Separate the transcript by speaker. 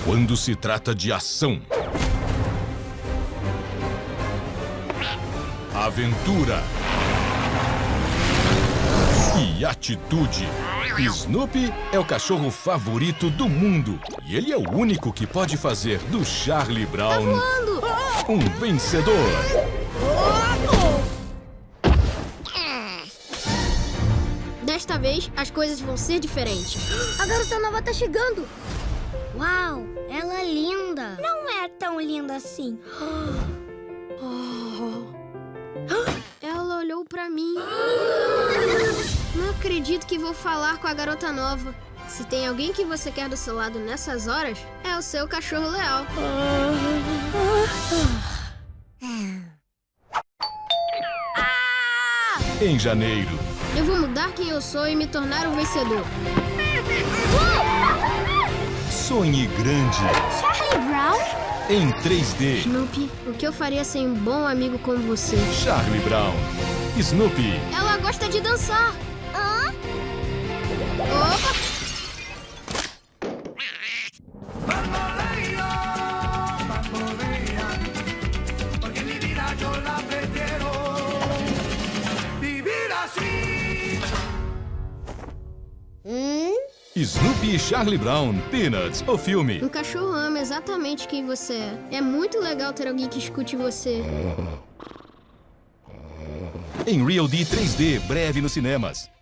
Speaker 1: quando se trata de ação, aventura e atitude, Snoopy é o cachorro favorito do mundo. E ele é o único que pode fazer do Charlie Brown um vencedor.
Speaker 2: Desta vez, as coisas vão ser diferentes.
Speaker 3: A garota nova tá chegando. Uau, ela é linda. Não é tão linda assim.
Speaker 2: Ela olhou pra mim. Não acredito que vou falar com a garota nova. Se tem alguém que você quer do seu lado nessas horas, é o seu cachorro leal.
Speaker 1: Em janeiro,
Speaker 2: Eu vou mudar quem eu sou e me tornar um vencedor.
Speaker 1: sonhe grande
Speaker 3: Charlie Brown?
Speaker 1: em 3D.
Speaker 2: Snoopy, o que eu faria sem um bom amigo como você?
Speaker 1: Charlie Brown, Snoopy.
Speaker 2: Ela gosta de dançar.
Speaker 3: Hã?
Speaker 2: Opa!
Speaker 1: Snoopy e Charlie Brown, Peanuts, o filme.
Speaker 2: Um cachorro ama exatamente quem você é. É muito legal ter alguém que escute você.
Speaker 1: Em Real D 3D, breve nos cinemas.